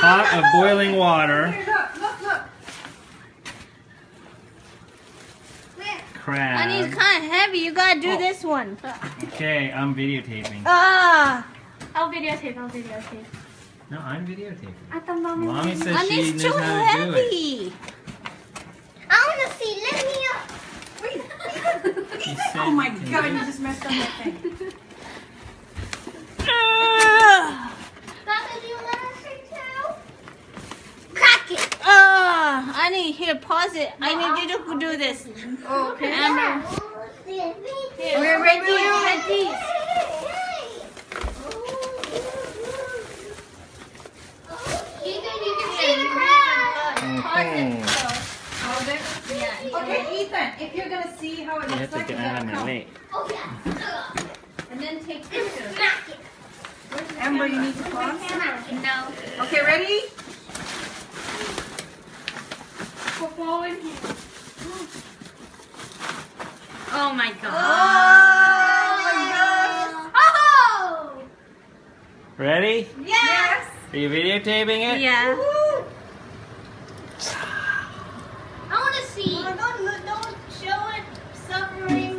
pot of boiling water. Here, look. Crab. And it's kind of heavy. You gotta do this one. Okay, I'm videotaping. Ah! I'll videotape. No, I'm videotaping. I thought Mommy. Mommy says And she it's knows too how to do it. heavy. I wanna see. Let me up. She said Oh my you can God, do you it. just messed up that thing. Papa, do you wanna see too? Crack it. I need here. Pause it. I need you to do this. Okay. Amber. Here, We're ready. You can see the crab. Mhm. Hold it. Okay, Ethan, if you're gonna see how it You looks have to like, get you out gotta of my come. way. Oh yeah. And then take pictures. Smack it. Amber, you need to pause. Smack it. No. Okay, ready? Oh my god. Oh! Ready? Yes. Are you videotaping it? Yeah. I wanna see. Don't show it suffering.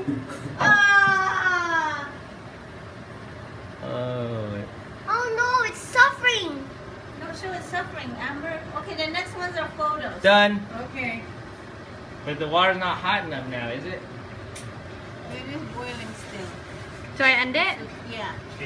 Ah! Oh. Oh no, it's suffering. Don't show it suffering, Amber. Okay, the next ones are photos. Done. Okay. But the water's not hot enough now, is it? It is boiling still. So I end it? Yeah.